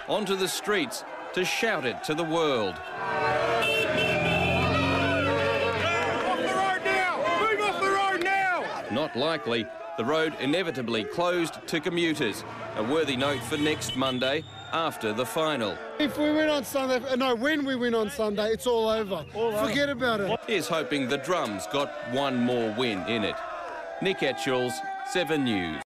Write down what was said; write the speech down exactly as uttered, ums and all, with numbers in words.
onto the streets to shout it to the world. Off the road now! Move off the road now! Not likely. The road inevitably closed to commuters. A worthy note for next Monday after the final. If we win on Sunday, no, when we win on Sunday, it's all over. All Forget over. about it. Here's hoping the Drums got one more win in it. Nick Etchells, Seven News.